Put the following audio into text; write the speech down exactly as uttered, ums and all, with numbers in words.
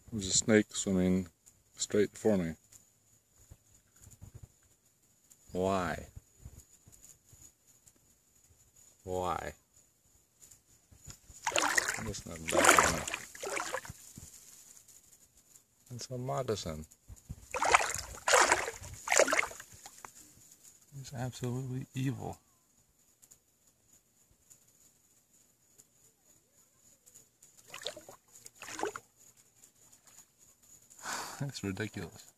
There's a snake swimming straight for me. Why? Why? That's not bad. It's a moccasin. It's absolutely evil. That's ridiculous.